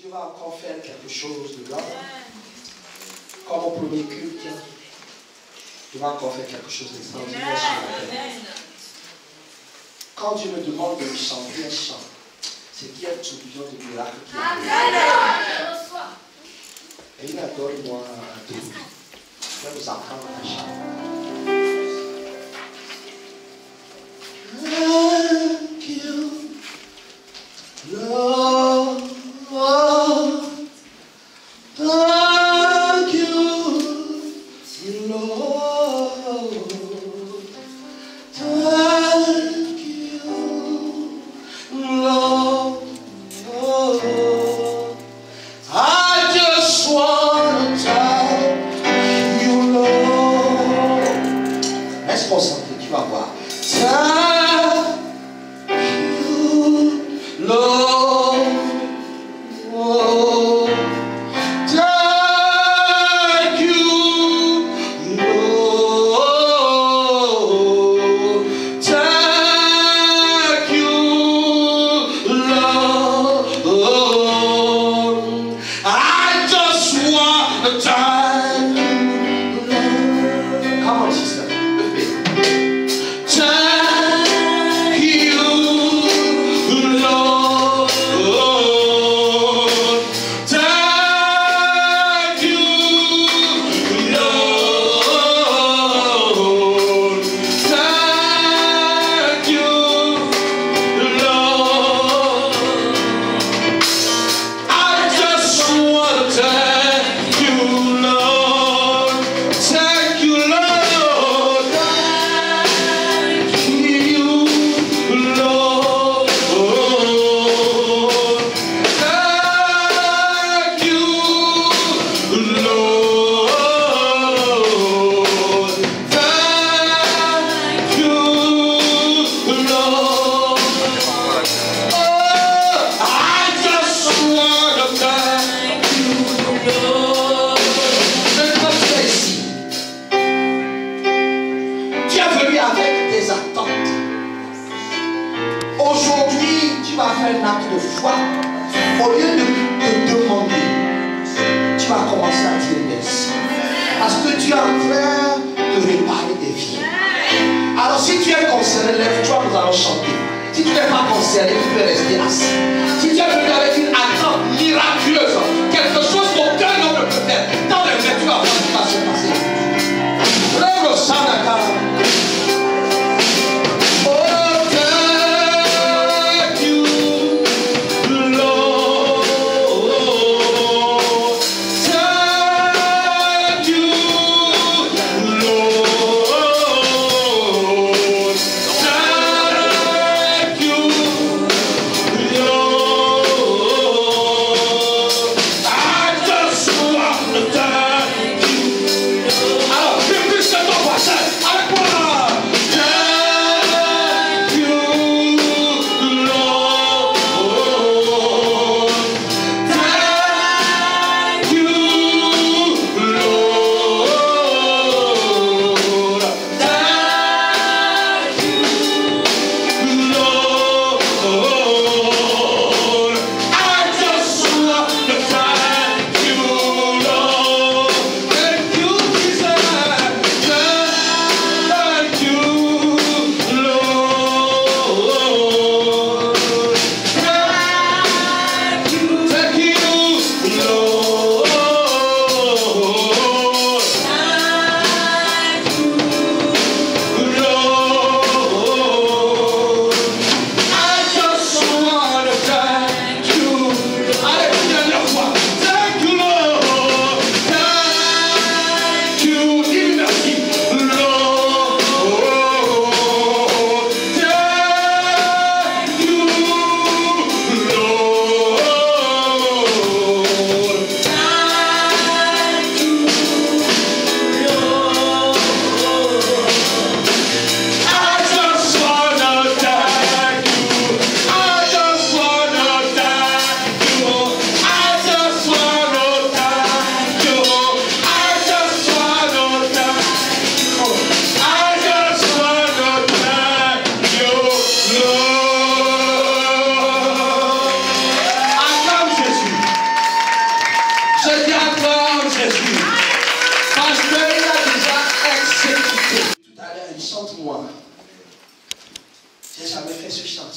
Dieu va encore faire quelque chose de grand. Comme au premier culte, Dieu va encore faire quelque chose d'extraordinaire sur la terre. Quand Dieu me demande de chanter un chant, c'est qu'il y a une solution de miracle qui arrive. Et il adore moi un tour. Je vais vous apprendre à chanter. Thank you, Lord. Thank you, Lord. Thank you, Lord. I just want to thank you, Lord. Laisse concentrer, tu vas voir. Thank you, Lord. Thank you, Lord. Thank you, Lord. I just want to thank you, Lord. Come on, sister. Thank you, Lord. Thank you, Lord. Thank you, Lord. I just want to thank you, Lord. Thank you, Lord. Thank you, Lord. Thank you, Lord. Thank you, Lord. Oh, I just want to thank you, Lord. Maintenant, tu es ici. Tu es venu avec des attentes. Aujourd'hui, tu vas faire un acte de foi. Au lieu de te demander, tu vas commencer à dire merci. Parce que tu es en train de réparer des vies. Alors si tu es concerné, lève-toi, nous allons chanter. Si tu n'es pas concerné, tu peux rester assis. Si tu es venu avec une attente miraculeuse, quelque chose qu'aucun homme ne peut faire, dans les mains, tu vas voir ce qui va se passer. Lève le sang d'accord. Oh, thank you, Lord. Thank you, Lord. Thank you, Lord.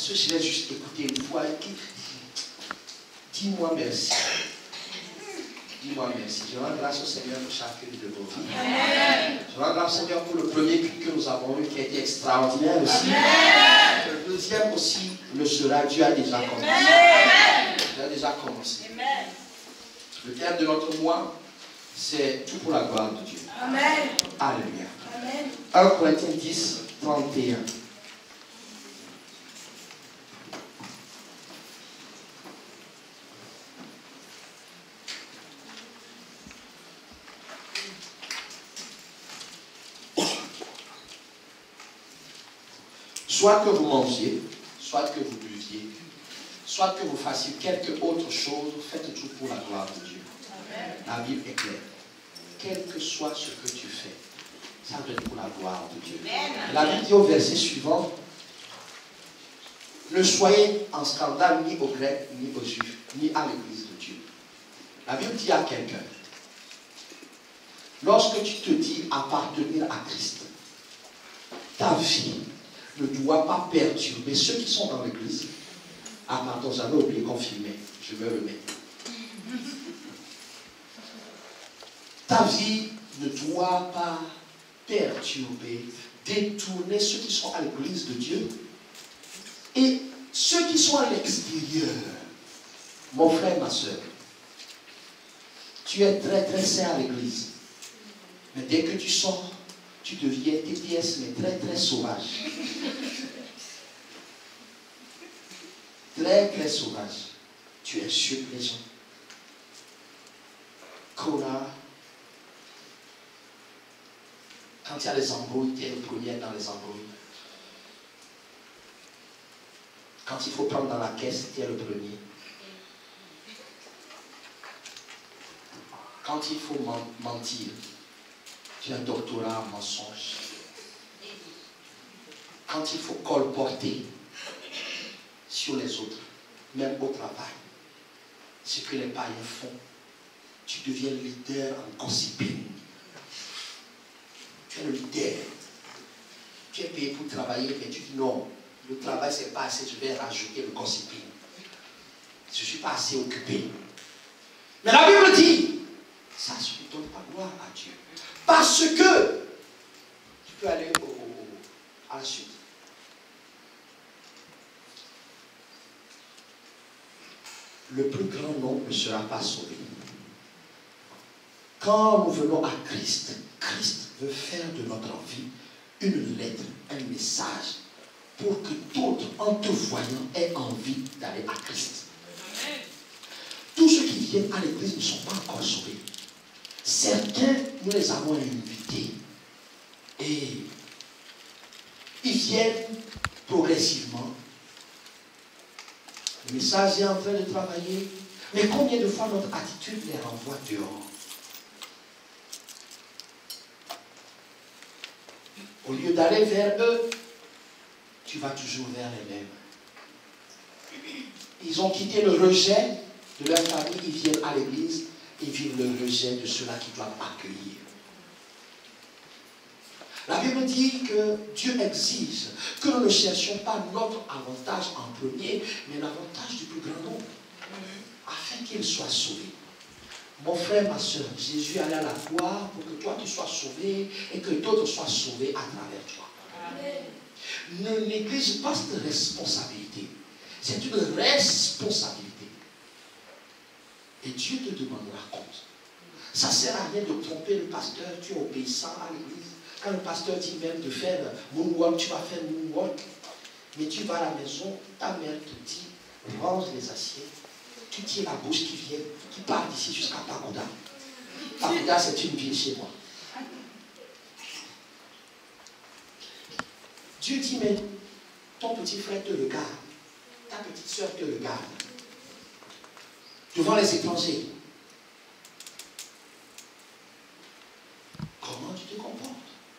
Parce que je l'ai juste écouté une fois. Dis-moi merci. Dis-moi merci. Je rends grâce au Seigneur pour chacune de vos vies. Je rends grâce au Seigneur pour le premier culte que nous avons eu qui a été extraordinaire aussi. Le deuxième aussi le sera. Dieu a déjà commencé. Dieu a déjà commencé. Le thème de notre mois, c'est tout pour la gloire de Dieu. Amen. Alléluia. Amen. 1 Corinthiens 10, 31. Soit que vous mangiez, soit que vous buviez, soit que vous fassiez quelque autre chose, faites tout pour la gloire de Dieu. Amen. La Bible est claire. Quel que soit ce que tu fais, ça doit être pour la gloire de Dieu. Amen. La Bible dit au verset suivant, ne soyez en scandale ni aux Grecs, ni aux Juifs, ni à l'église de Dieu. La Bible dit à quelqu'un, lorsque tu te dis appartenir à Christ, ta vie ne doit pas perturber ceux qui sont dans l'église. Ah pardon, j'avais oublié qu'on filmait. Je me remets. Ta vie ne doit pas perturber, détourner ceux qui sont à l'église de Dieu et ceux qui sont à l'extérieur. Mon frère, ma soeur, tu es très très saint à l'église. Mais dès que tu sors, tu deviens TTS, mais très très sauvage. Très très sauvage. Tu insultes les gens. Connard. Quand il y a les embrouilles, tu es le premier dans les embrouilles. Quand il faut prendre dans la caisse, tu es le premier. Quand il faut mentir, tu as un doctorat en mensonge. Quand il faut colporter sur les autres, même au travail, ce que les païens font, tu deviens leader en gossiping. Tu es le leader. Tu es payé pour travailler, mais tu dis non, le travail c'est pas assez, je vais rajouter le gossiping. Je ne suis pas assez occupé. Mais la Bible dit, ça ne donne pas gloire à Dieu. Parce que, tu peux aller à la suite. Le plus grand nombre ne sera pas sauvé. Quand nous venons à Christ, Christ veut faire de notre vie une lettre, un message, pour que d'autres, en te voyant, aient envie d'aller à Christ. Tous ceux qui viennent à l'église ne sont pas encore sauvés. Certains, nous les avons invités. Et ils viennent progressivement. Le message est en train de travailler. Mais combien de fois notre attitude les renvoie dehors? Au lieu d'aller vers eux, tu vas toujours vers les mêmes. Ils ont quitté le rejet de leur famille, ils viennent à l'église, ils vivent le rejet de ceux-là qui doivent accueillir. La Bible dit que Dieu exige que nous ne cherchions pas notre avantage en premier, mais l'avantage du plus grand nombre, afin qu'il soit sauvé. Mon frère, ma soeur, Jésus allait à la croix pour que toi tu sois sauvé et que d'autres soient sauvés à travers toi. Amen. Ne néglige pas cette responsabilité. C'est une responsabilité. Et Dieu te demandera compte. Ça ne sert à rien de tromper le pasteur, tu es obéissant à l'église. Quand le pasteur dit même de faire moonwalk, tu vas faire moonwalk. Mais tu vas à la maison, ta mère te dit, range les assiettes. Tu tiens la bouche qui part d'ici jusqu'à Pagoda. Pagoda, c'est une ville chez moi. Dieu dit, mais ton petit frère te regarde, ta petite soeur te regarde. Devant les étrangers. Comment tu te comportes?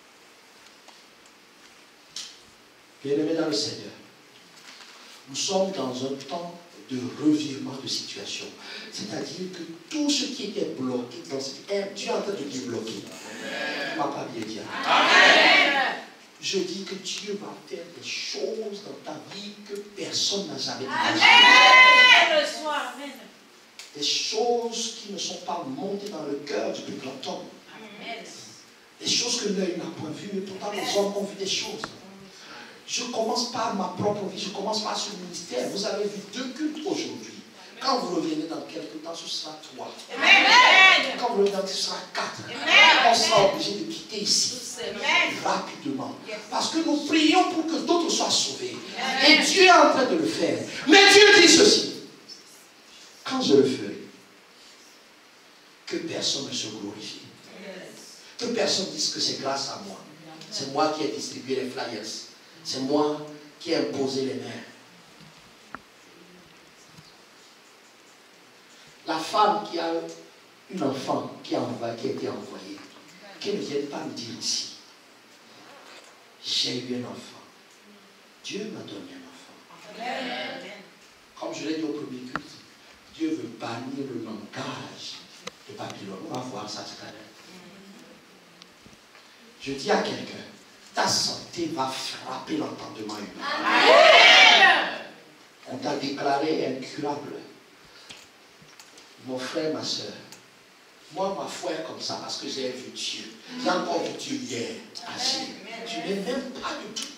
Bien-aimés dans le Seigneur, nous sommes dans un temps de revirement de situation. C'est-à-dire que tout ce qui était bloqué dans cette ère, Dieu est en train de débloquer. Tu ne m'as pas bien dit. Amen. je dis que Dieu va faire des choses dans ta vie que personne n'a jamais imaginées. Des choses qui ne sont pas montées dans le cœur du plus grand homme. Des choses que l'œil n'a point vues, mais pourtant les hommes ont vu des choses. Je commence par ma propre vie, je commence par ce ministère. Vous avez vu 2 cultes aujourd'hui. Quand vous revenez dans quelques temps, ce sera 3. Quand vous revenez dans ce sera 4. On sera obligé de quitter ici rapidement. Parce que nous prions pour que d'autres soient sauvés. Et Dieu est en train de le faire. Mais Dieu dit ceci. Quand je le ferai, que personne ne se glorifie. Que personne ne dise que c'est grâce à moi. C'est moi qui ai distribué les flyers. C'est moi qui ai imposé les mains. La femme qui a une enfant qui a été envoyée, qu'elle ne vienne pas me dire ici, j'ai eu un enfant. Dieu m'a donné un enfant. Amen. Comme je l'ai dit au premier culte, Dieu veut bannir le langage de Babylone. On va voir ça tout à l'heure. Je dis à quelqu'un, ta santé va frapper l'entendement humain. Amen. On t'a déclaré incurable. Mon frère, ma soeur, moi, ma foi est comme ça parce que j'ai vu Dieu. J'ai encore vu Dieu hier agir. Je n'ai même pas de doute.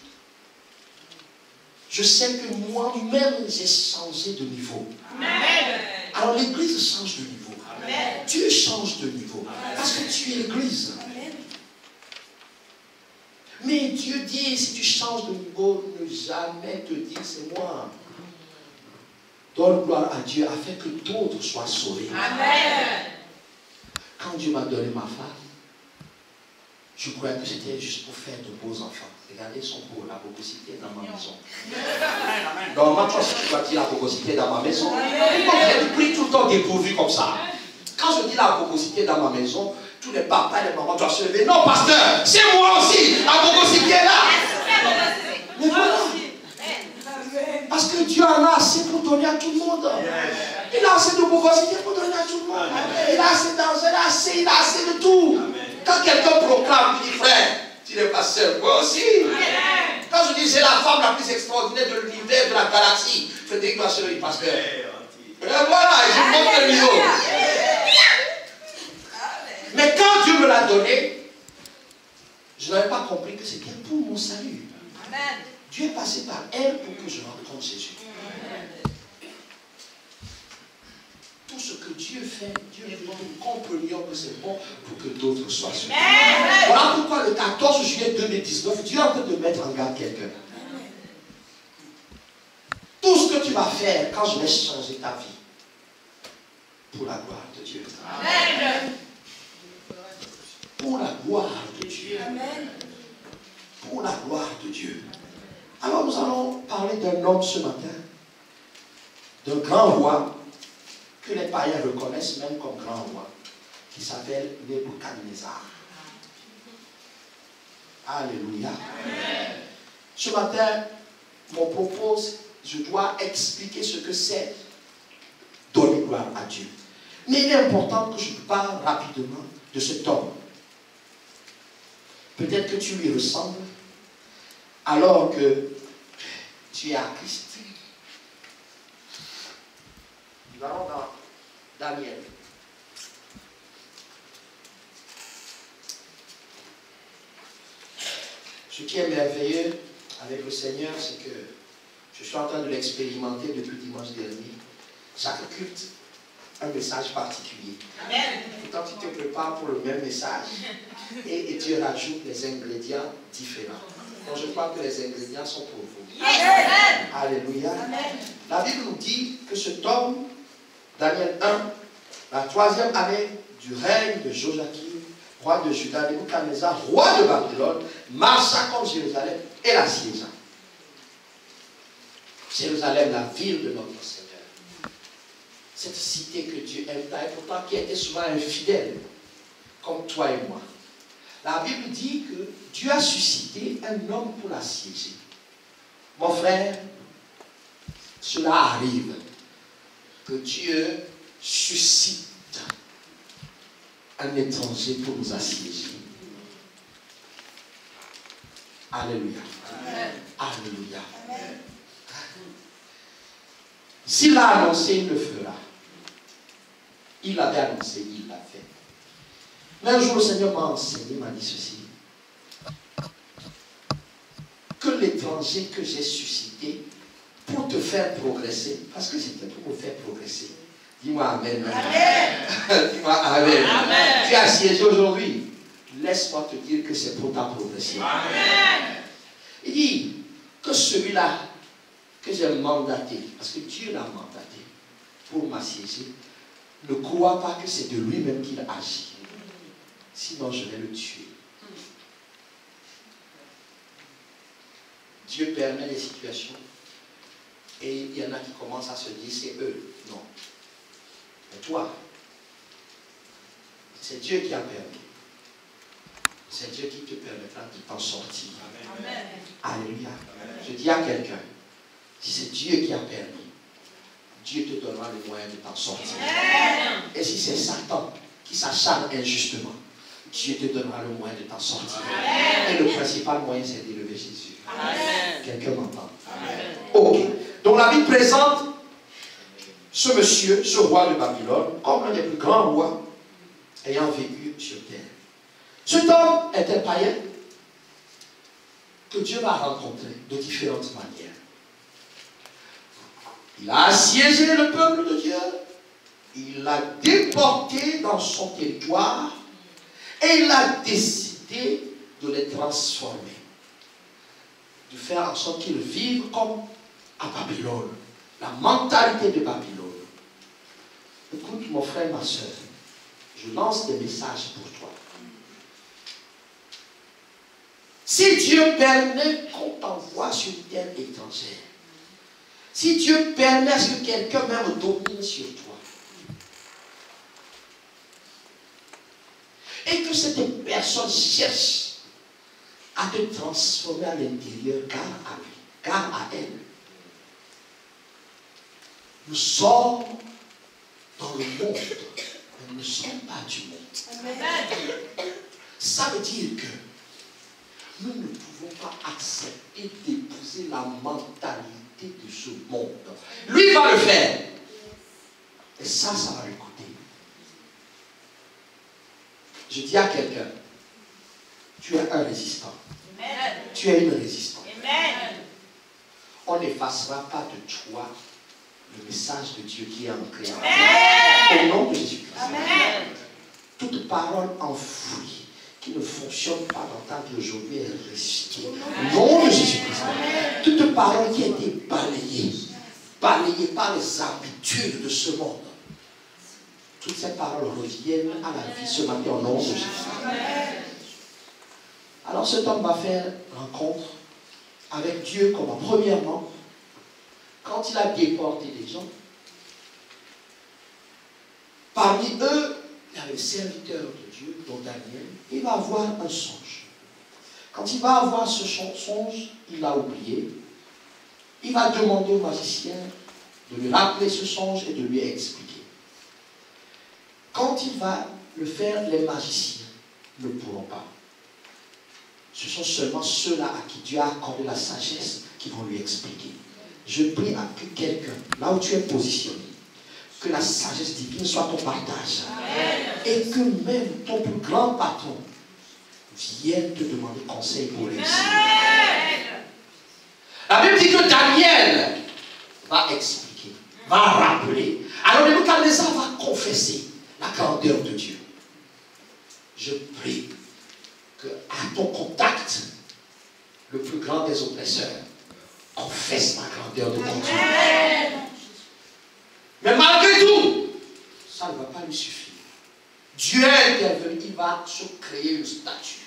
Je sais que moi-même, j'ai changé de niveau. Amen. Alors l'église change de niveau. Amen. Dieu change de niveau. Parce que tu es l'église. Mais Dieu dit, si tu changes de niveau, ne jamais te dire c'est moi. Donne gloire à Dieu afin que d'autres soient sauvés. Amen. Quand Dieu m'a donné ma femme, je croyais que c'était juste pour faire de beaux enfants. Regardez son beau, la bogosité dans ma maison. Normalement, tu dois dire la bogosité dans ma maison. J'ai pris tout le temps dépourvu comme ça. Quand je dis la bogosité dans ma maison, tous les papas et les mamans doivent se lever. Non, pasteur, c'est moi aussi. La bogosité est là. Mais voilà. Parce que Dieu en a assez pour donner à tout le monde. Il a assez de bogosité pour donner à tout le monde. Il a assez d'argent, il a assez de tout. Quand quelqu'un proclame, il dit frère, tu n'es pas seul, moi aussi. Quand je dis c'est la femme la plus extraordinaire de l'univers, de la galaxie, Frédéric Marcel, il dit pasteur. Et voilà, je monte le niveau. Mais quand Dieu me l'a donné, je n'avais pas compris que c'était pour mon salut. Amen. Dieu est passé par elle pour que je rencontre Jésus. Amen. Tout ce que Dieu fait, Dieu veut que nous comprenions que c'est bon pour que d'autres soient sauvés. Voilà pourquoi le 14 juillet 2019, Dieu est en train de mettre en garde quelqu'un. Tout ce que tu vas faire quand je vais changer ta vie, pour la gloire de Dieu. Amen. Pour la gloire de Dieu. Amen. Pour la gloire de Dieu. Alors nous allons parler d'un homme ce matin, d'un grand roi, que les païens reconnaissent même comme grand roi, qui s'appelle Nebuchadnezzar. Alléluia. Amen. Ce matin, mon propos, je dois expliquer ce que c'est donner gloire à Dieu. Mais il est important que je parle rapidement de cet homme. Peut-être que tu lui ressembles alors que tu es à Christ. Nous allons dans Daniel. Ce qui est merveilleux avec le Seigneur, c'est que je suis en train de l'expérimenter depuis dimanche dernier. Chaque culte, un message particulier. Amen. Pourtant, tu te prépares pour le même message et tu rajoutes des ingrédients différents. Donc, je crois que les ingrédients sont pour vous. Amen. Alléluia. Amen. La Bible nous dit que cet homme, Daniel 1, la 3e année du règne de Joachim, roi de Juda, Nebuchadnezzar, roi de Babylone, marcha contre Jérusalem et la siégea. Jérusalem, la ville de notre Seigneur. Cette cité que Dieu aime, et pourtant qui était souvent infidèle, comme toi et moi. La Bible dit que Dieu a suscité un homme pour l'assiéger. Mon frère, cela arrive que Dieu suscite un étranger pour nous assiéger. Alléluia. Alléluia. S'il l'a annoncé, il le fera. Il l'avait annoncé, il l'a fait. Mais un jour, le Seigneur m'a enseigné, m'a dit ceci. Que l'étranger que j'ai suscité pour te faire progresser, parce que c'était pour me faire progresser. Dis-moi Amen. Amen. Dis-moi Amen. Amen. Tu as siégé aujourd'hui. Laisse-moi te dire que c'est pour ta progression. Amen. Il dit que celui-là que j'ai mandaté, parce que Dieu l'a mandaté pour m'assiéger, ne crois pas que c'est de lui-même qu'il agit. Sinon, je vais le tuer. Dieu permet les situations. Et il y en a qui commencent à se dire, c'est eux. Non. Mais toi, c'est Dieu qui a permis. C'est Dieu qui te permettra de t'en sortir. Amen. Alléluia. Amen. Je dis à quelqu'un, si c'est Dieu qui a permis, Dieu te donnera le moyen de t'en sortir. Amen. Et si c'est Satan qui s'acharne injustement, Dieu te donnera le moyen de t'en sortir. Amen. Et le principal moyen, c'est d'élever Jésus. Amen. Quelqu'un m'entend? Ok. Donc la Bible présente ce monsieur, ce roi de Babylone, comme un des plus grands rois ayant vécu sur terre. Cet homme était païen que Dieu va rencontrer de différentes manières. Il a assiégé le peuple de Dieu, il l'a déporté dans son territoire et il a décidé de les transformer, de faire en sorte qu'ils vivent comme à Babylone, la mentalité de Babylone. Écoute mon frère, ma soeur, je lance des messages pour toi. Si Dieu permet qu'on t'envoie sur une terre étrangère, si Dieu permet que quelqu'un même domine sur toi, et que cette personne cherche à te transformer à l'intérieur, car à lui, car à elle, nous sommes dans le monde, mais nous ne sommes pas du monde. Amen. Ça veut dire que nous ne pouvons pas accepter d'épouser la mentalité de ce monde. Lui va le faire. Et ça va lui coûter. Je dis à quelqu'un, tu es un résistant. Amen. Tu es une résistante. Amen. On n'effacera pas de toi le message de Dieu qui est ancré en toi. Au nom de Jésus-Christ. Toute parole enfouie qui ne fonctionne pas dans ta vie aujourd'hui est ressuscitée. Au nom de Jésus-Christ. Toute parole qui a été balayée par les habitudes de ce monde, toutes ces paroles reviennent à la vie ce matin au nom de Jésus. Alors cet homme va faire rencontre avec Dieu comme premièrement, quand il a déporté des gens, parmi eux, il y a le serviteur de Dieu, dont Daniel, il va avoir un songe. Quand il va avoir ce songe, il l'a oublié. Il va demander au magicien de lui rappeler ce songe et de lui expliquer. Quand il va le faire, les magiciens ne pourront pas. Ce sont seulement ceux-là à qui Dieu a accordé la sagesse qui vont lui expliquer. Je prie à que quelqu'un, là où tu es positionné, que la sagesse divine soit ton partage. Amen. Et que même ton plus grand patron vienne te demander conseil pour réussir. Amen. La Bible dit que Daniel va expliquer, va rappeler. Alors Nebuchadnezzar va confesser la grandeur de Dieu. Je prie que à ton contact, le plus grand des oppresseurs confesse la grandeur de ton Dieu. Mais malgré tout, ça ne va pas lui suffire. Dieu est intervenu, il va se créer une statue.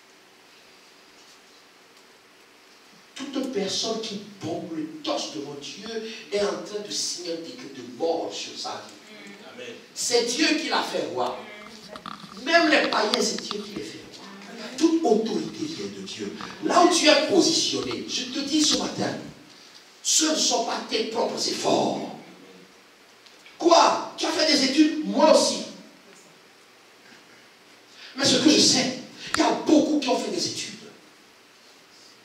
Toute personne qui bombe le torse devant Dieu est en train de signer un décret de mort sur sa vie. C'est Dieu qui l'a fait roi. Même les païens, c'est Dieu qui les fait roi. Toute autorité vient de Dieu. Là où tu es positionné, je te dis ce matin, ce ne sont pas tes propres efforts. Quoi? Tu as fait des études? Moi aussi. Mais ce que je sais, il y a beaucoup qui ont fait des études.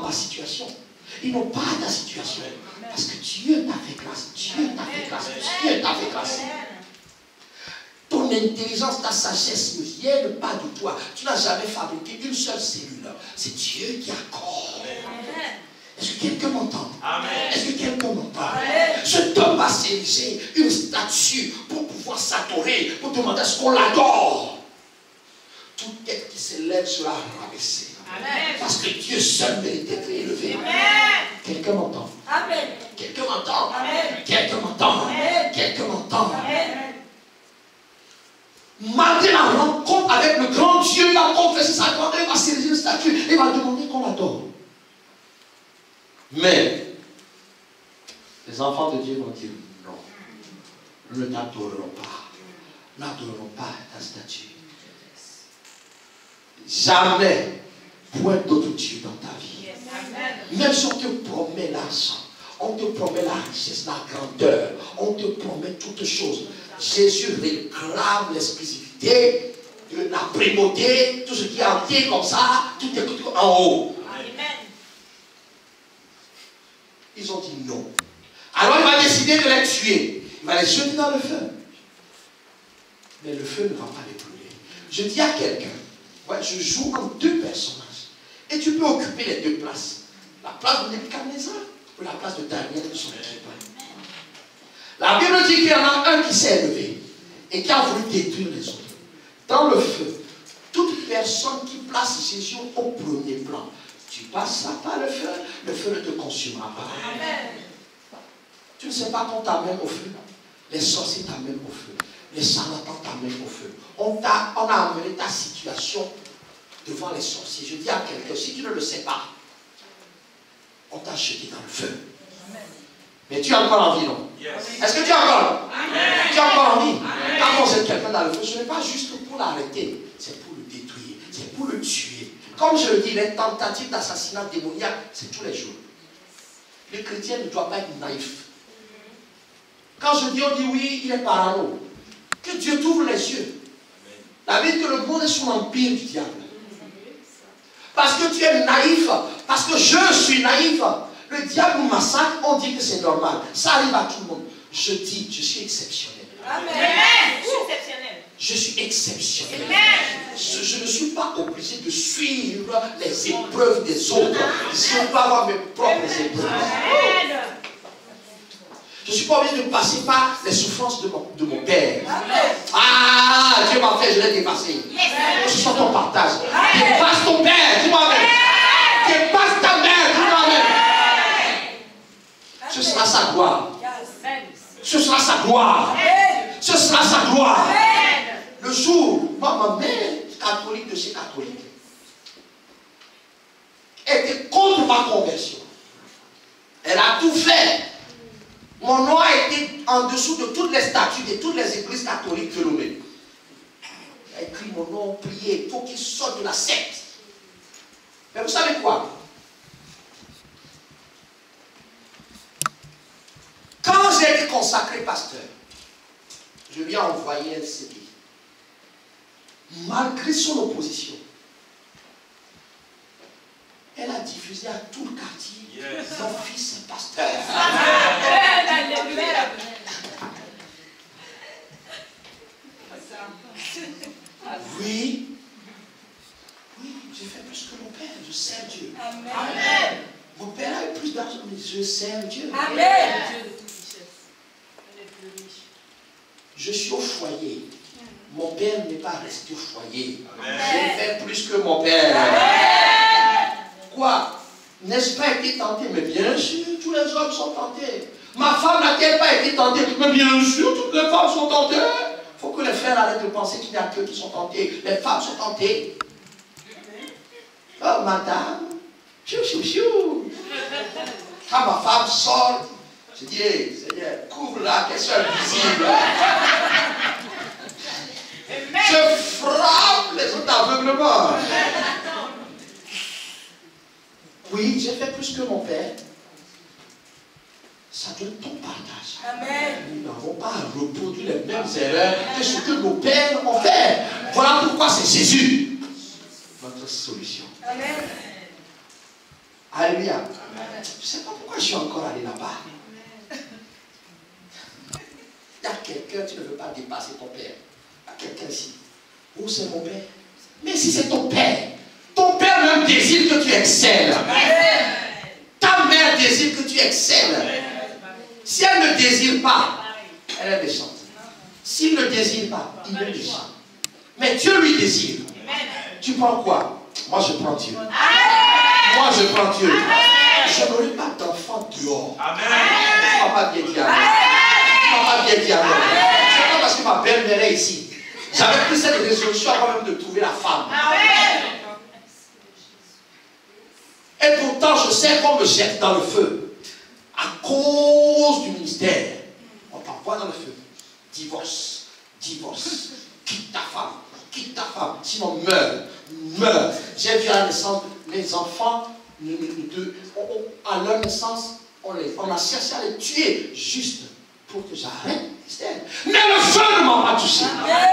ma situation. Ils n'ont pas ta situation. Parce que Dieu t'a fait grâce. Dieu t'a fait grâce. Dieu t'a fait grâce. Ton intelligence, ta sagesse ne viennent pas de toi. Tu n'as jamais fabriqué une seule cellule. C'est Dieu qui accorde. Est-ce que quelqu'un m'entend? Est-ce que quelqu'un m'entend? Je ne peux pas s'ériger une statue pour pouvoir s'adorer, pour demander à ce qu'on l'adore. Toute tête qui s'élève sera rabaissée. Parce que Dieu seul mérite d'être élevé. Quelqu'un m'entend? Quelqu'un m'entend? Quelqu'un m'entend? Quelqu'un m'entend? Malgré la rencontre avec le grand Dieu, il va confesser sa grandeur, il va s'ériger une statue, il va demander qu'on l'adore. Mais les enfants de Dieu vont dire non. Nous ne t'adorerons pas. N'adorerons pas ta statue. Jamais point d'autre Dieu dans ta vie. Même si on te promet l'argent, on te promet la richesse, la grandeur, on te promet toutes choses. Jésus réclame l'exclusivité, la primauté, tout ce qui est entier comme ça, tout est en haut. Ils ont dit non. Alors il va décider de les tuer. Il va les jeter dans le feu. Mais le feu ne va pas les brûler. Je dis à quelqu'un, ouais, je joue en deux personnages. Et tu peux occuper les deux places. La place de Nebuchadnezzar ou la place de Daniel de son équipe. La Bible dit qu'il y en a un qui s'est élevé et qui a voulu détruire les autres. Dans le feu, toute personne qui place Jésus au premier plan, tu passeras par le feu ne te consumera pas. Amen. Tu ne sais pas qu'on t'amène au feu. Les sorciers t'amènent au feu. Les charlatans t'amènent au feu. On a amené ta situation devant les sorciers. Je dis à quelqu'un, si tu ne le sais pas, on t'a jeté dans le feu. Amen. Mais tu as encore envie, non? Yes. Est-ce que tu as encore? Amen. Tu as encore envie? Amen. Quand on jette quelqu'un dans le feu, ce n'est pas juste pour l'arrêter, c'est pour le détruire, c'est pour le tuer. Comme je le dis, les tentatives d'assassinat démoniaque, c'est tous les jours. Le chrétien ne doit pas être naïf. Quand je dis, on dit oui, il est parano. Que Dieu t'ouvre les yeux. La Bible dit que le monde est sous l'empire du diable. Parce que tu es naïf, parce que je suis naïf, le diable nous massacre, on dit que c'est normal. Ça arrive à tout le monde. Je dis, je suis exceptionnel. Amen. Je suis exceptionnel. Je suis exceptionnel. Je ne suis pas obligé de suivre les épreuves des autres. Je dois avoir mes propres épreuves. Je ne suis pas obligé de passer par les souffrances de mon père. Ah, Dieu m'a fait, je l'ai dépassé. Que ce soit ton partage. Dépasse ton père, dis-moi même. Dépasse ta mère, dis-moi même. Ce sera sa gloire. Ce sera sa gloire. Ce sera sa gloire. Le jour, ma mère, catholique de chez catholique, était contre ma conversion. Elle a tout fait. Mon nom a été en dessous de toutes les statues de toutes les églises catholiques de Lomé. Elle a écrit mon nom, prié, il faut qu'il sorte de la secte. Mais vous savez quoi? Quand j'ai été consacré pasteur, je lui ai envoyé un CD. Malgré son opposition, elle a diffusé à tout le quartier. Yes. Mon fils est pasteur. Oui. Oui, j'ai fait plus que mon père. Je sers Dieu. Amen. Mon père a eu plus d'argent, mais je sers Dieu. Amen. Je suis au foyer. Mon père n'est pas resté au foyer. J'ai fait plus que mon père. Amen. Quoi? N'ai-je pas été tenté? Mais bien sûr, tous les hommes sont tentés. Ma femme n'a-t-elle pas été tentée? Mais bien sûr, toutes les femmes sont tentées. Il faut que les frères arrêtent de penser qu'il n'y a que qui sont tentés. Les femmes sont tentées. Oh, madame, chou, chou, chou. Quand ma femme sort, je dis, hey, Seigneur, couvre-la, qu'elle soit visible. Je frappe les autres aveuglement. Oui, j'ai fait plus que mon père. Ça doit être ton partage. Amen. Nous n'avons pas reproduit les mêmes erreurs que ce que nos pères ont fait. Voilà pourquoi c'est Jésus notre solution. Amen. Alléluia. Je ne sais pas pourquoi je suis encore allé là-bas. Il y a quelqu'un, tu ne veux pas dépasser ton père. Il y a quelqu'un ici. Où c'est mon père? Mais si c'est ton père même désire que tu excelles. Ta mère désire que tu excelles. Si elle ne désire pas, elle est méchante. S'il ne désire pas, il est méchant. Mais Dieu lui désire. Tu prends quoi? Moi je prends Dieu. Moi je prends Dieu. Je n'aurai pas d'enfant dehors. Tu ne vas pas bien dire amen. Tu ne vas pas bien dire amen. C'est pas parce que ma belle-mère est ici. J'avais pris cette résolution avant même de trouver la femme. Et pourtant, je sais qu'on me jette dans le feu. À cause du ministère. On t'envoie dans le feu. Divorce. Divorce. Quitte ta femme. Quitte ta femme. Sinon, meurs. Meurs. J'ai vu à la naissance, les enfants, à leur naissance, on a cherché à les tuer juste pour que j'arrête le ministère. Mais le feu ne m'a pas touché.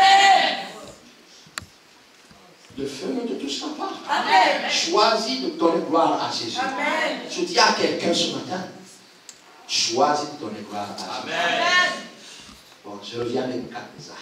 Le feu ne te touchera pas. Amen. Choisis de donner gloire à Jésus. Amen. Je dis à quelqu'un ce matin, choisis de donner gloire à Jésus. Amen. Bon, je reviens avec Nebuchadnezzar.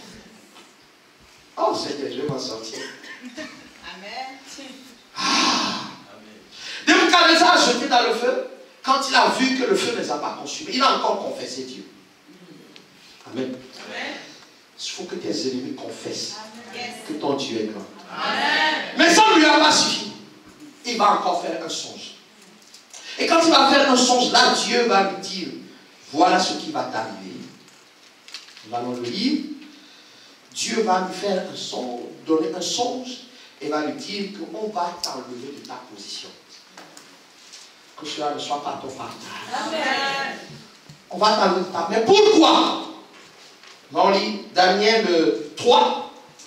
Oh Seigneur, je vais m'en sortir. Amen. Nebuchadnezzar a jeté dans le feu. Quand il a vu que le feu ne les a pas consumés, il a encore confessé Dieu. Amen. Amen. Il faut que tes ennemis confessent que ton Dieu est grand. Amen. Mais ça ne lui a pas suffi. Il va encore faire un songe. Et quand il va faire un songe, là, Dieu va lui dire, voilà ce qui va t'arriver. Nous allons le lire. Dieu va lui faire un songe, donner un songe, et va lui dire qu'on va t'enlever de ta position. Que cela ne soit pas ton partage. Amen. On va t'enlever de ta position. Mais pourquoi? On lit Daniel 3.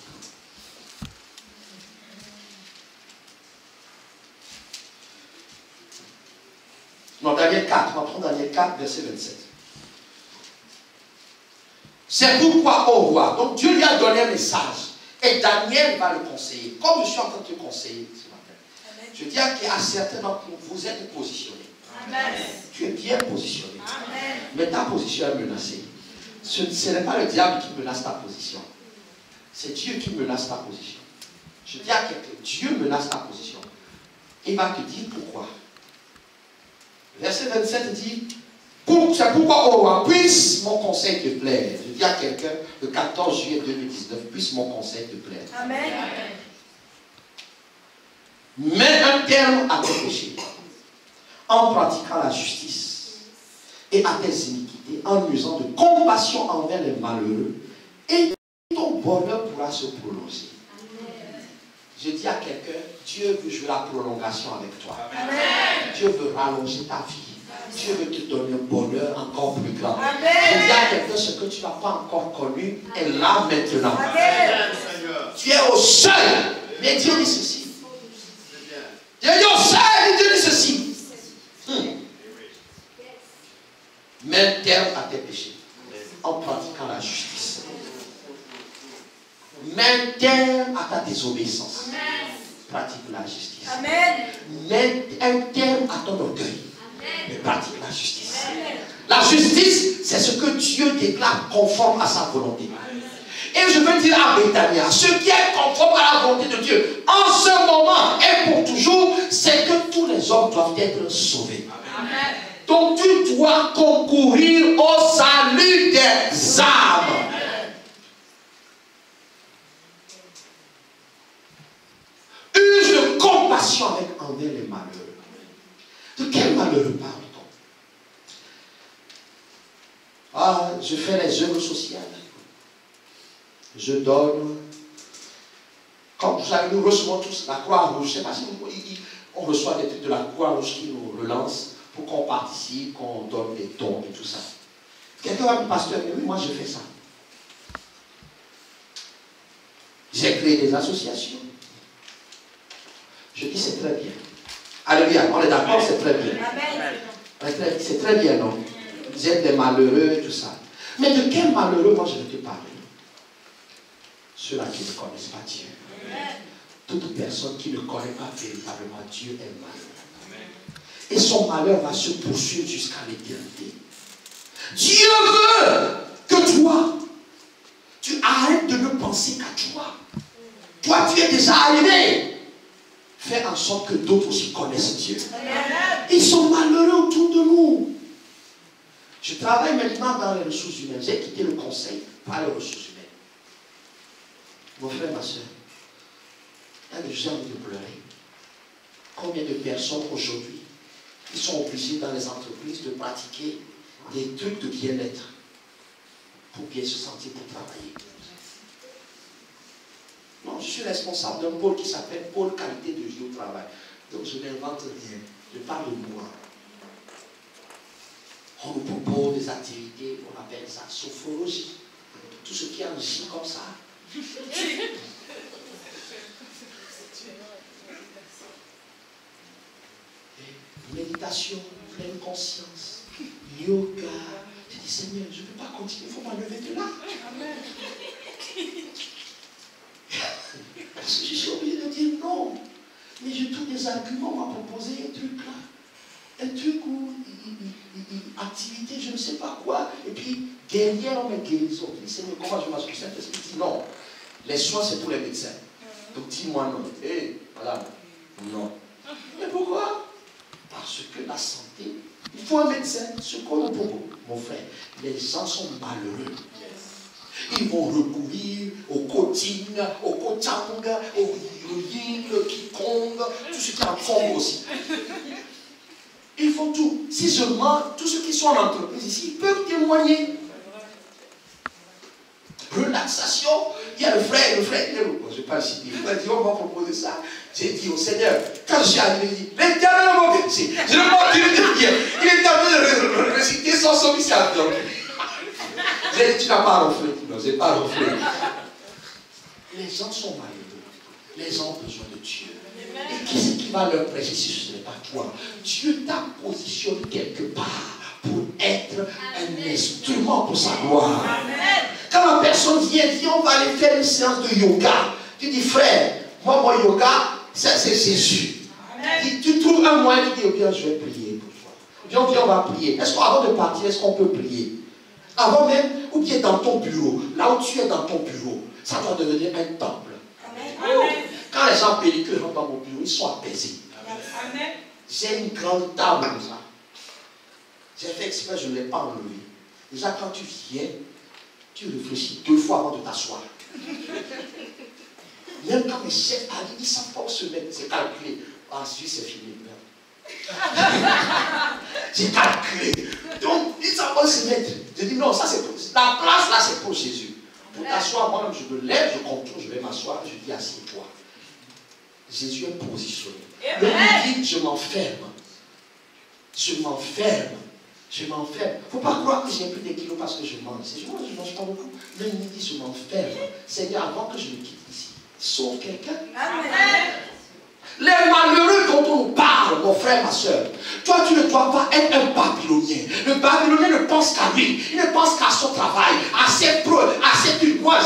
Non, Daniel 4. On prend Daniel 4, verset 27. C'est pourquoi, ô roi, donc Dieu lui a donné un message. Et Daniel va le conseiller. Comme je suis en train de te conseiller ce matin. Amen. Je dis qu'à certains d'entre vous, vous êtes positionnés. Amen. Tu es bien positionné. Amen. Mais ta position est menacée. Ce n'est pas le diable qui menace ta position. C'est Dieu qui menace ta position. Je dis à quelqu'un, Dieu menace ta position. Il va te dire pourquoi. Verset 27 dit, c'est pourquoi, ô roi, puisse mon conseil te plaire. Je dis à quelqu'un, le 14 juillet 2019, puisse mon conseil te plaire. Amen. Mets un terme à tes péchés, en pratiquant la justice et à tes iniquités, en usant de compassion envers les malheureux, et ton bonheur pourra se prolonger. Amen. Je dis à quelqu'un, Dieu veut jouer la prolongation avec toi. Amen. Dieu veut rallonger ta vie. Dieu veut te donner un bonheur encore plus grand. Amen. Je dis à quelqu'un, ce que tu n'as pas encore connu est là maintenant. Amen. Tu es au seuil. Mais Dieu dit ceci. Dieu dit au seuil, Dieu dit ceci. Mets un terme à tes péchés en pratiquant la justice. Mets un terme à ta désobéissance. Pratique la justice. Amen. Mets un terme à ton orgueil. Mais pratique la justice. Amen. La justice, c'est ce que Dieu déclare conforme à sa volonté. Et je veux dire à Bethania, ce qui est conforme à la volonté de Dieu, en ce moment et pour toujours, c'est que tous les hommes doivent être sauvés. Amen. Donc tu dois concourir au salut des âmes. Use de compassion envers les malheureux. De quel malheureux parle-t-on? Ah, je fais les œuvres sociales. Je donne. Comme nous recevons tous la Croix-Rouge, je ne sais pas si on reçoit des trucs de la Croix-Rouge qui nous relancent pour qu'on participe, qu'on donne des dons et tout ça. Quelqu'un va me dire, pasteur, oui, moi je fais ça. J'ai créé des associations. Je dis, c'est très bien. Alléluia, on est d'accord, c'est très bien. C'est très bien, non? Vous êtes des malheureux et tout ça. Mais de quel malheureux, moi je vais te parler? Ceux-là qui ne connaissent pas Dieu. Toute personne qui ne connaît pas véritablement Dieu est malheureux. Et son malheur va se poursuivre jusqu'à l'éternité. Dieu veut que toi, tu arrêtes de ne penser qu'à toi. Toi, tu es déjà arrivé. Fais en sorte que d'autres aussi connaissent Dieu. Ils sont malheureux autour de nous. Je travaille maintenant dans les ressources humaines. J'ai quitté le conseil par les ressources humaines. Mon frère, ma soeur, j'ai envie de pleurer. Combien de personnes aujourd'hui qui sont obligées dans les entreprises de pratiquer des trucs de bien-être pour bien se sentir pour travailler. Non, je suis responsable d'un pôle qui s'appelle Pôle Qualité de vie au travail. Donc je n'invente rien. Je parle de moi. On nous propose des activités, on appelle ça sophrologie. Tout ce qui est en J comme ça. Méditation, pleine conscience, yoga. J'ai dit, Seigneur, je ne peux pas continuer, il faut m'enlever de là. Parce que je suis obligé de dire non. Mais je trouve des arguments, on m'a proposé un truc là. Un truc où, activité, je ne sais pas quoi. Et puis, derrière, on met guérison. Je dis, Seigneur, comment je m'assure? Saint-Esprit dit non. Les soins, c'est pour les médecins. Donc, dis-moi non. Hé, madame, non. Mais pourquoi? Parce que la santé, il faut un médecin. Ce qu'on nous propose, mon frère, les gens sont malheureux. Ils vont recourir au coaching, au coachang, au yin, au qigong, tout ce qui est en forme aussi. Ils font tout. Si je mens, tous ceux qui sont en entreprise ici, ils peuvent témoigner. Relaxation. Il y a le frère, je ne vais pas le citer. Il m'a dit, on va proposer ça. J'ai dit au Seigneur, quand je suis arrivé, il dit, l'Éternel m'a béni. Je ne m'en dis rien. Il est en train de réciter son sommission. J'ai dit, tu n'as pas ronflé. Non, je n'ai pas ronflé. Les gens sont malheureux. Les gens ont besoin de Dieu. Et qui c'est qui va leur prêcher si ce n'est pas toi? Dieu t'a positionné quelque part pour être un instrument pour sa gloire. Quand la personne vient dire, on va aller faire une séance de yoga. Tu dis, frère, moi, mon yoga, ça c'est Jésus. Tu trouves un moyen, tu dis, oh bien, je vais prier pour toi. Viens, on va prier. Est-ce qu'avant de partir, est-ce qu'on peut prier? Avant même, ou bien dans ton bureau, là où tu es dans ton bureau, ça doit devenir un temple. Amen. Quand les gens pellicules rentrent dans mon bureau, ils sont apaisés. Amen. J'ai une grande table comme ça. J'ai fait exprès, je ne l'ai pas enlevée. Déjà, quand tu viens, tu réfléchis 2 fois avant de t'asseoir. Même quand mes chefs arrivent, ils ne savent pas où se mettre. C'est calculé. Ensuite, c'est fini. J'ai calculé. Donc, ils ne savent pas où se mettre. Je dis non, ça c'est pour... La place là, c'est pour Jésus. Pour t'asseoir, moi-même, je me lève, je contourne, je vais m'asseour, je dis assieds-toi. Jésus est positionné. Le midi, je m'enferme. Je m'enferme. Je m'enferme. Il ne faut pas croire que j'ai pris des kilos parce que je mange. Je mange pas beaucoup. Le midi, je m'enferme. Seigneur, avant que je me quitte ici, sauve quelqu'un. Amen. Les malheureux dont on nous parle, mon frère, ma soeur, toi, tu ne dois pas être un Babylonien. Le Babylonien ne pense qu'à lui. Il ne pense qu'à son travail, à ses preuves, à ses trucs. Moi.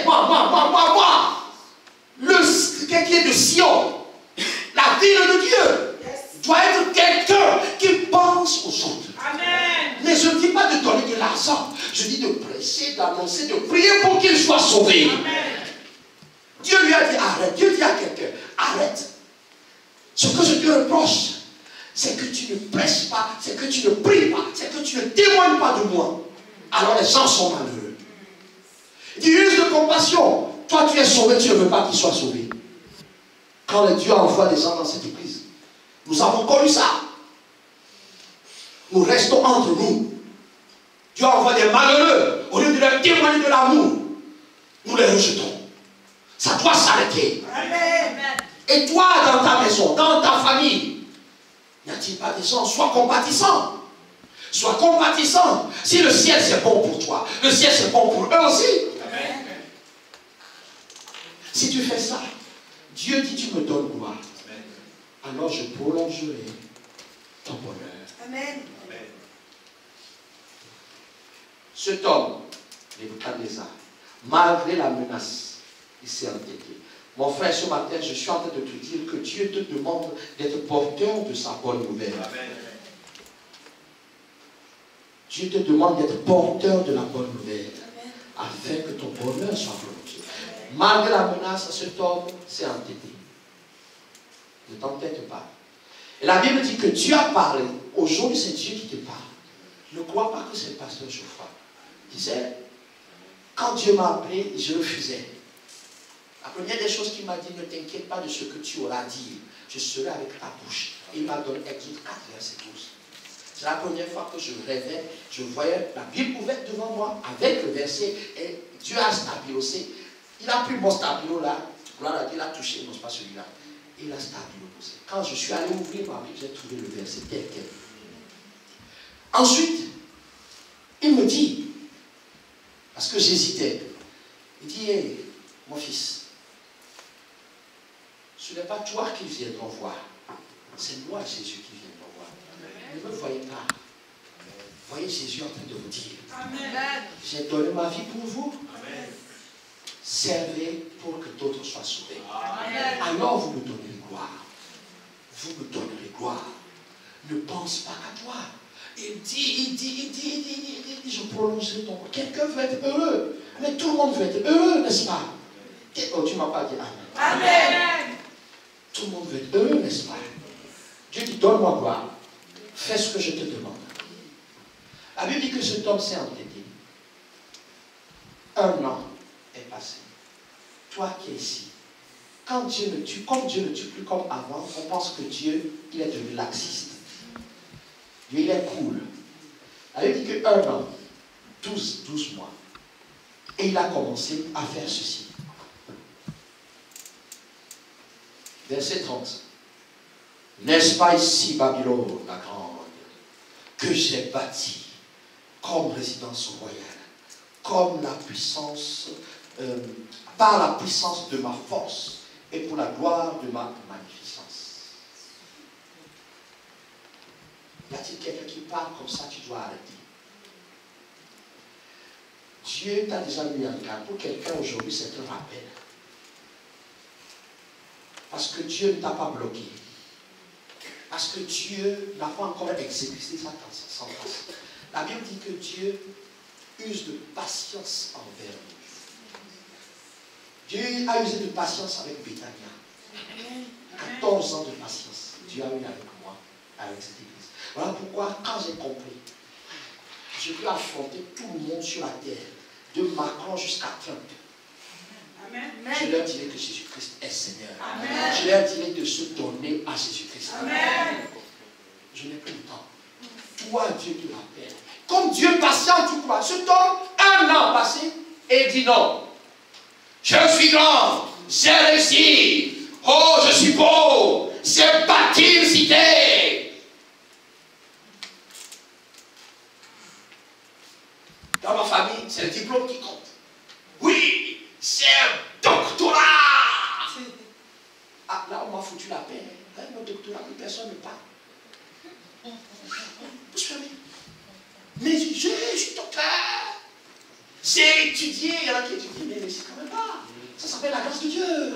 Le qui est de Sion, la ville de Dieu, doit être quelqu'un qui pense aux autres. Amen. Mais je ne dis pas de donner de l'argent. Je dis de prêcher, d'annoncer, de prier pour qu'il soit sauvé. Amen. Dieu lui a dit arrête. Dieu dit à quelqu'un, arrête. Ce que je te reproche, c'est que tu ne prêches pas, c'est que tu ne pries pas, c'est que tu ne témoignes pas de moi. Alors les gens sont malheureux. Il dit, use de compassion. Toi, tu es sauvé, tu ne veux pas qu'il soit sauvé. Quand le Dieu envoie des gens dans cette église, nous avons connu ça. Nous restons entre nous. Dieu envoie des malheureux. Au lieu de leur témoigner de l'amour, nous les rejetons. Ça doit s'arrêter. Amen. Et toi, dans ta maison, dans ta famille, n'y a-t-il pas des gens? Sois compatissant. Sois compatissant. Si le ciel c'est bon pour toi, le ciel c'est bon pour eux aussi. Amen. Si tu fais ça, Dieu dit tu me donnes gloire. Alors je prolongerai ton bonheur. Amen. Cet homme, Nebuchadnezzar, malgré la menace, il s'est entêté. Mon frère, ce matin, je suis en train de te dire que Dieu te demande d'être porteur de sa bonne nouvelle. Amen. Dieu te demande d'être porteur de la bonne nouvelle. Amen. Afin que ton bonheur soit prolongé. Malgré la menace, cet homme s'est entêté. Ne t'entête pas. Et la Bible dit que Dieu a parlé. Aujourd'hui, c'est Dieu qui te parle. Ne crois pas que c'est le pasteur Geoffroy. Tu sais, quand Dieu m'a appelé, je refusais. La première des choses qu'il m'a dit, ne t'inquiète pas de ce que tu auras dit. Je serai avec ta bouche. Et il m'a donné Exode 4, verset 12. C'est la première fois que je rêvais, je voyais la Bible ouverte devant moi avec le verset. Et Dieu a stabilosé. Il a pris mon stabilo là. Gloire à Dieu, il a touché, non, c'est pas celui-là. Et il a stabilosé. Quand je suis allé ouvrir ma Bible, j'ai trouvé le verset tel quel. Ensuite, il me dit, parce que j'hésitais, il dit, hey, mon fils, ce n'est pas toi qui viendras voir, c'est moi Jésus qui viendra voir. Ne me voyez pas. Voyez Jésus en train de vous dire, j'ai donné ma vie pour vous. Amen. Servez pour que d'autres soient sauvés. Amen. Alors vous me donnerez gloire. Vous me donnerez gloire. Ne pense pas qu'à toi. Il dit, je prolongerai ton. Quelqu'un veut être heureux. Mais tout le monde veut être heureux, n'est-ce pas? Oh, tu ne m'as pas dit Amen. Amen. Tout le monde veut être heureux, n'est-ce pas? Dieu dit, donne-moi gloire. Fais ce que je te demande. La Bible dit que cet homme s'est entêté. 1 an est passé. Toi qui es ici, quand Dieu ne tue, comme Dieu ne tue plus comme avant, on pense que Dieu, il est devenu laxiste. Dieu, il est cool. La Bible dit que 1 an, 12 mois, et il a commencé à faire ceci. Verset 30. N'est-ce pas ici, Babylone, la grande, que j'ai bâti comme résidence royale, comme la puissance, par la puissance de ma force et pour la gloire de ma magnificence. Y a-t-il quelqu'un qui parle comme ça, tu dois arrêter. Dieu t'a déjà mis en garde. Pour quelqu'un aujourd'hui, c'est un rappel. Parce que Dieu ne t'a pas bloqué. Parce que Dieu n'a pas encore exécuté sa sentence. La Bible dit que Dieu use de patience envers nous. Dieu a usé de patience avec Béthania. 14 ans de patience. Dieu a eu avec moi, avec cette église. Voilà pourquoi, quand j'ai compris, je peux affronter tout le monde sur la terre, de Macron jusqu'à Trump. Amen. Je leur dirai que Jésus-Christ est Seigneur. Amen. Je leur dirai de se donner à Jésus-Christ. Je n'ai plus le temps. Toi, Dieu te l'appelle. Comme Dieu patient, tu crois. Ce temps, 1 an passé, et il dit non. Je suis grand, j'ai réussi. Oh, je suis beau. J'ai bâti une cité. Dans ma famille, c'est le diplôme qui compte. Oui, c'est un doctorat. Ah, là, on m'a foutu la paix. Un doctorat, plus personne ne parle. Mais je suis docteur. J'ai étudié. Il y en a qui étudient, mais c'est quand même pas. Ça s'appelle la grâce de Dieu.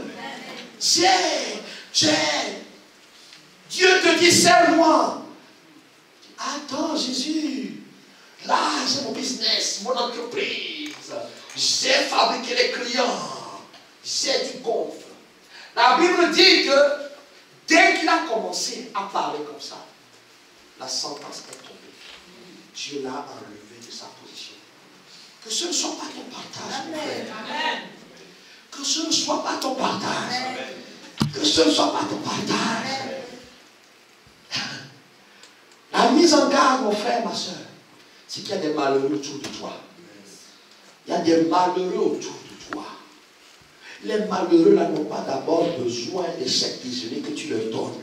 Dieu te dit, serre-moi. Attends, Jésus. Là, j'ai mon business, mon entreprise. J'ai fabriqué les clients. J'ai du gonfle. La Bible dit que dès qu'il a commencé à parler comme ça, la sentence est tombée. Dieu l'a enlevé de sa position. Que ce ne soit pas ton partage, mon frère. Que ce ne soit pas ton partage. Que ce ne soit pas ton partage. La mise en garde, mon frère, ma soeur, c'est qu'il y a des malheureux autour de toi. Il y a des malheureux autour de toi. Les malheureux là n'ont pas d'abord besoin de chèques déjeuner que tu leur donnes.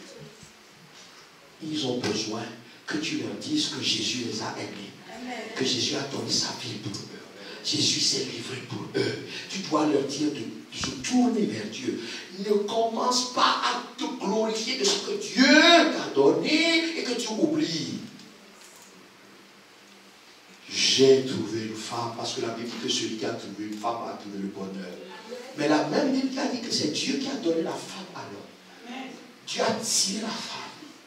Ils ont besoin que tu leur dises que Jésus les a aimés. Amen. Que Jésus a donné sa vie pour eux. Jésus s'est livré pour eux. Tu dois leur dire de se tourner vers Dieu. Ne commence pas à te glorifier de ce que Dieu t'a donné et que tu oublies. j'ai trouvé une femme, parce que la Bible dit que celui qui a trouvé une femme a trouvé le bonheur. Mais la même Bible a dit que c'est Dieu qui a donné la femme à l'homme. Dieu a tiré la femme.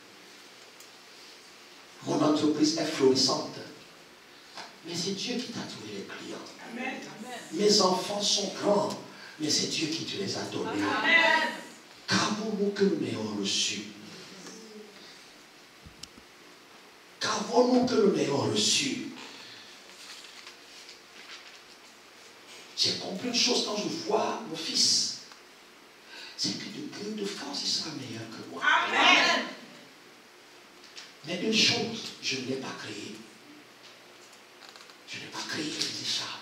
Mon entreprise est florissante. Mais c'est Dieu qui t'a trouvé les clients. Amen. Mes enfants sont grands, mais c'est Dieu qui te les a donnés. Qu'avons-nous que nous n'ayons reçu? Qu'avons-nous que nous n'ayons reçu? J'ai compris une chose quand je vois mon fils. C'est que de gré de force, il sera meilleur que moi. Amen. Mais une chose, je ne l'ai pas créé. Je n'ai pas créé les écharpes.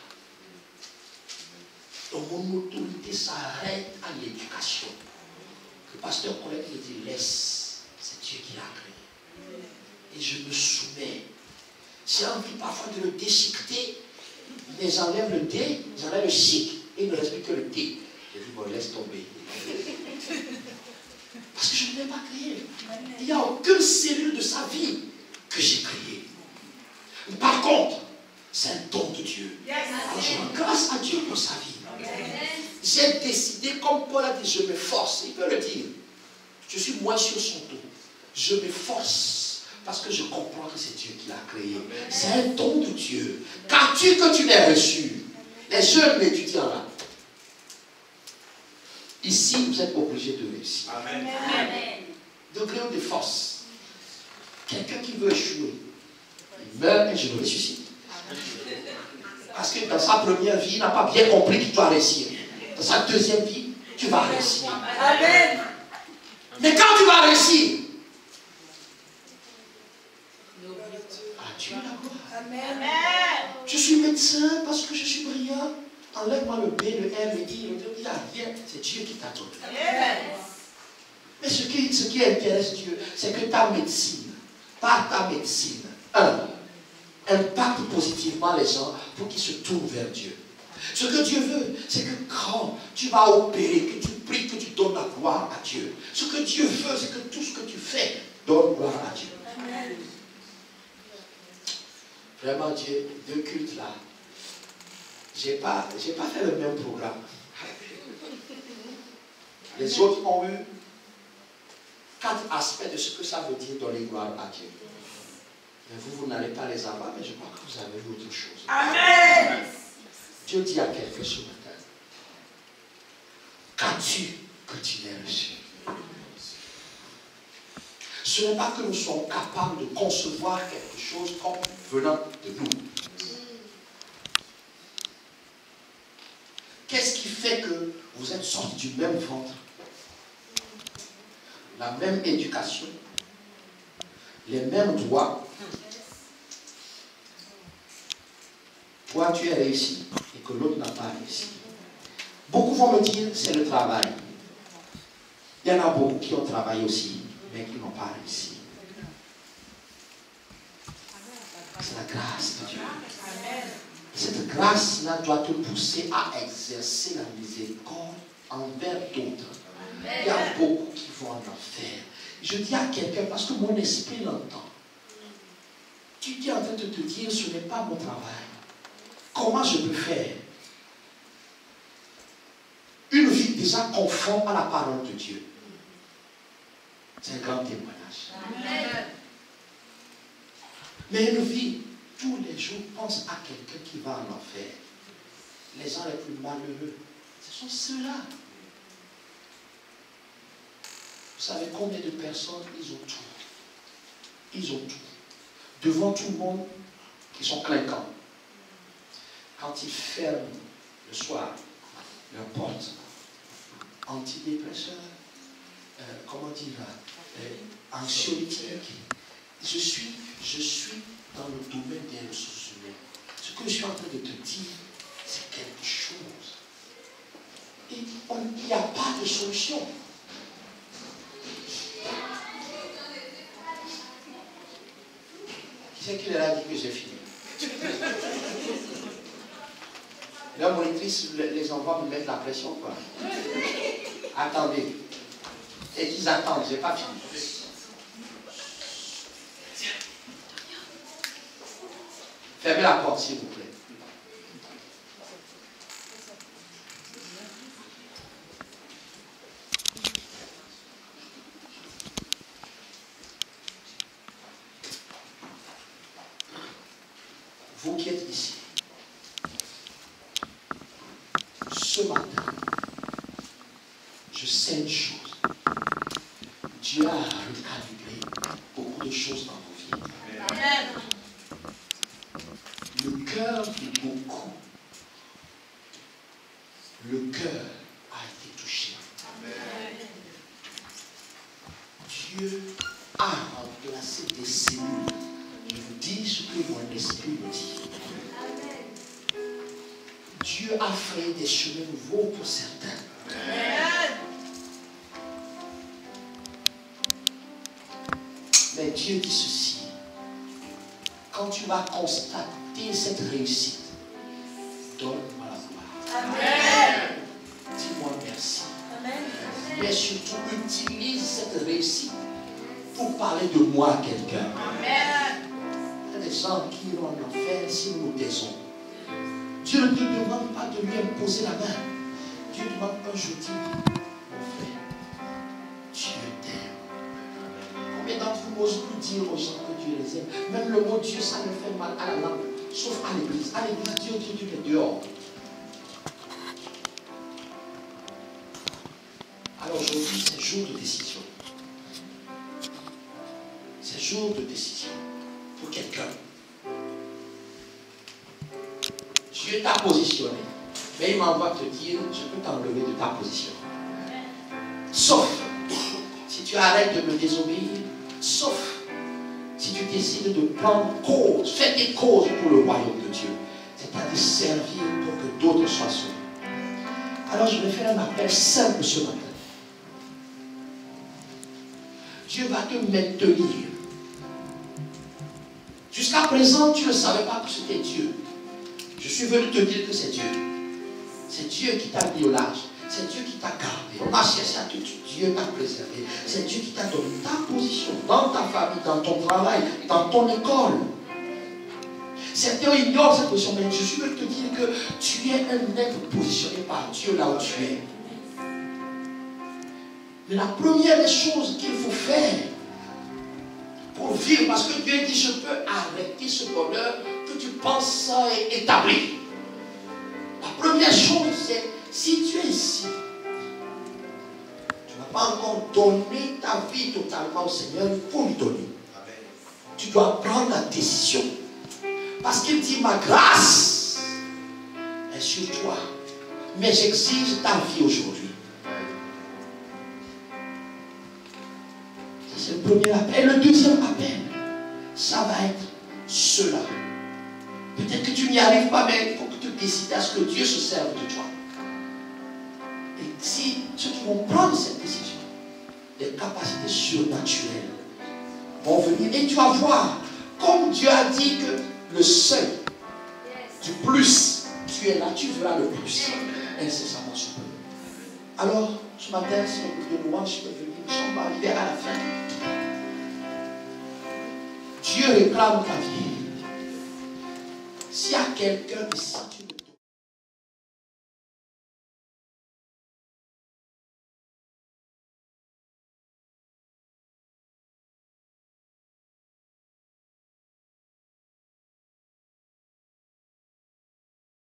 Donc mon autorité s'arrête à l'éducation. Le pasteur Colette me dit, laisse, c'est Dieu qui l'a créé. Et je me soumets. J'ai envie parfois de le déchiqueter, mais j'enlève le D, j'enlève le chic, et il ne reste plus que le T. Je dis, bon, laisse tomber. Parce que je ne l'ai pas créé. Il n'y a aucune cellule de sa vie que j'ai créée. Par contre, c'est un don de Dieu. Alors je rends grâce à Dieu pour sa vie. J'ai décidé, comme Paul a dit, je m'efforce. Il peut le dire. Je suis moins sur son dos. Je m'efforce parce que je comprends que c'est Dieu qui l'a créé. C'est un don de Dieu. Qu'as-tu que tu l'aies reçu? Les jeunes étudiants là. Ici, vous êtes obligés de réussir. Amen. Degré de force. Quelqu'un qui veut échouer, il meurt et je le ressuscite. Parce que dans sa première vie, il n'a pas bien compris qu'il doit réussir. Dans sa deuxième vie, tu vas réussir. Amen. Mais quand tu vas réussir, à Dieu la gloire. Amen. Je suis médecin parce que je suis brillant. Enlève-moi le B, le M, le I, le D, il n'y a rien. C'est Dieu qui t'a donné. Amen. Mais ce qui intéresse Dieu, c'est que ta médecine, par ta médecine, impacte positivement les gens pour qu'ils se tournent vers Dieu. Ce que Dieu veut, c'est que quand tu vas opérer, que tu pries, que tu donnes la gloire à Dieu. Ce que Dieu veut, c'est que tout ce que tu fais donne gloire à Dieu. Amen. Vraiment, Dieu, deux cultes là, j'ai pas fait le même programme. Les autres ont eu 4 aspects de ce que ça veut dire donner gloire à Dieu. Mais vous n'allez pas les avoir, mais je crois que vous avez vu autre chose. Amen. Dieu dit à quelqu'un ce matin, qu'as-tu que tu n'aies reçu? Ce n'est pas que nous sommes capables de concevoir quelque chose comme venant de nous. Qu'est-ce qui fait que vous êtes sortis du même ventre? La même éducation, les mêmes droits. Toi, tu es réussi et que l'autre n'a pas réussi. Beaucoup vont me dire, c'est le travail. Il y en a beaucoup qui ont travaillé aussi, mais qui n'ont pas réussi. C'est la grâce de Dieu. Cette grâce-là doit te pousser à exercer la miséricorde envers d'autres. Il y a beaucoup qui vont en enfer. Je dis à quelqu'un, parce que mon esprit l'entend. Tu es en train de te dire, ce n'est pas mon travail. Comment je peux faire une vie déjà conforme à la parole de Dieu? C'est un grand témoignage. Amen. Mais une vie, tous les jours, pense à quelqu'un qui va en enfer. Les gens les plus malheureux, ce sont ceux-là. Vous savez combien de personnes, ils ont tout. Ils ont tout. Devant tout le monde, ils sont clinquants. Quand ils ferment le soir leur porte, antidépresseur, comment dire, anxiolytique, je suis dans le domaine des ressources humaines. Ce que je suis en train de te dire, c'est quelque chose. Et il n'y a pas de solution. Qui c'est qui leur a dit que j'ai fini? La monitrice, les enfants me mettent la pression, quoi. Attendez. Et ils attendent, j'ai pas fini. Fermez Fermez la porte, s'il vous plaît. Vous qui êtes ici, ce matin, je sais une chose. Dieu a recalibré beaucoup de choses dans vos vies. Amen. Le cœur de beaucoup, le cœur a été touché. Amen. Dieu a remplacé des cellules. Je vous dis ce que mon esprit me dit. Amen. Dieu a fait des chemins nouveaux pour certains. Amen. Mais Dieu dit ceci. Quand tu vas constater cette réussite, donne-moi la gloire. Amen. Dis-moi merci. Amen. Mais surtout, utilise cette réussite pour parler de moi à quelqu'un. Amen. Il y a des gens qui iront en enfer si nous nous taisons. Dieu ne te demande pas de lui imposer la main. Dieu demande aujourd'hui, mon frère, Dieu t'aime. Combien d'entre vous n'osent plus dire aux gens que Dieu les aime? Même le mot Dieu, ça me fait mal à la langue, sauf à l'église. À l'église, Dieu est dehors. Alors aujourd'hui, c'est jour de décision. C'est jour de décision pour quelqu'un. Dieu t'a positionné, mais il m'envoie te dire, je peux t'enlever de ta position. Sauf si tu arrêtes de me désobéir, sauf si tu décides de prendre cause, faire des causes pour le royaume de Dieu, c'est-à-dire servir pour que d'autres soient sauvés. Alors je vais faire un appel simple ce matin. Dieu va te maintenir. Jusqu'à présent, tu ne savais pas que c'était Dieu. Je suis venu te dire que c'est Dieu. C'est Dieu qui t'a mis au large. C'est Dieu qui t'a gardé. On a cherché à tout. Dieu t'a préservé. C'est Dieu qui t'a donné ta position dans ta famille, dans ton travail, dans ton école. Certains ignorent cette position, mais je suis venu te dire que tu es un être positionné par Dieu là où tu es. Mais la première des choses qu'il faut faire pour vivre, parce que Dieu dit, je peux arrêter ce bonheur que tu penses établi. La première chose, c'est, si tu es ici, tu n'as pas encore donné ta vie totalement au Seigneur, il faut lui donner. Amen. Tu dois prendre la décision. Parce qu'il dit, ma grâce est sur toi, mais j'exige ta vie aujourd'hui. C'est le premier appel. Et le deuxième appel, ça va être cela. Peut-être que tu n'y arrives pas, mais il faut que tu décides à ce que Dieu se serve de toi. Et si ceux qui vont prendre cette décision, des capacités surnaturelles vont venir. Et tu vas voir, comme Dieu a dit que le seuil du plus, tu es là, tu verras le plus. Incessamment sous peu. Alors, ce matin, c'est un groupe de louange, je vais venir, on va arriver à la fin. Dieu réclame ta vie. S'il y a quelqu'un ici